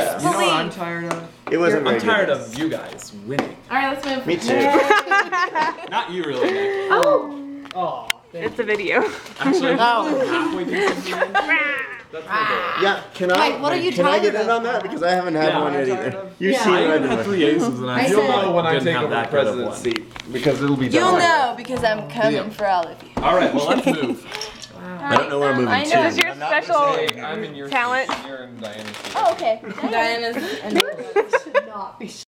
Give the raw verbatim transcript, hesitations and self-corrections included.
Yeah. You know what I'm tired of? It wasn't I'm very tired good. of you guys winning. Alright, let's move. Me too. Not you really, Nick. Oh! Oh, It's a video. Actually, Oh. halfway through something. That's my goal. Yeah, can I? Wait, what are you can I get tired in of? on that because I haven't had Yeah, one I'm yet tired either. of- You've Yeah. seen I what I've even been had with. three aces and I, I still said- you'll know when I didn't take have over the that good of president's one. seat because it'll be You'll done. know because I'm coming Deal. for all of you. All right, well let's move. I don't know where I'm moving I to. know. This is your I'm not gonna special say- I'm in your talent. seat, You're in Diana's seat. Oh, okay. Diana's and should not be